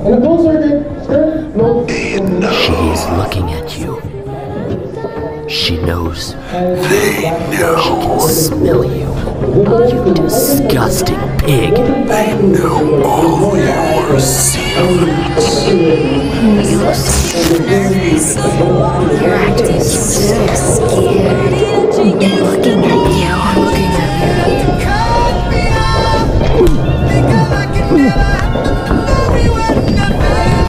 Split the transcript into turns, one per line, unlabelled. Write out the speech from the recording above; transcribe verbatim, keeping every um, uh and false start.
She's looking at you. She knows.
They know.
She can smell you. You disgusting pig.
They know all your secrets.
You're so nervous. You're acting so scared. They're looking at you. Looking at you.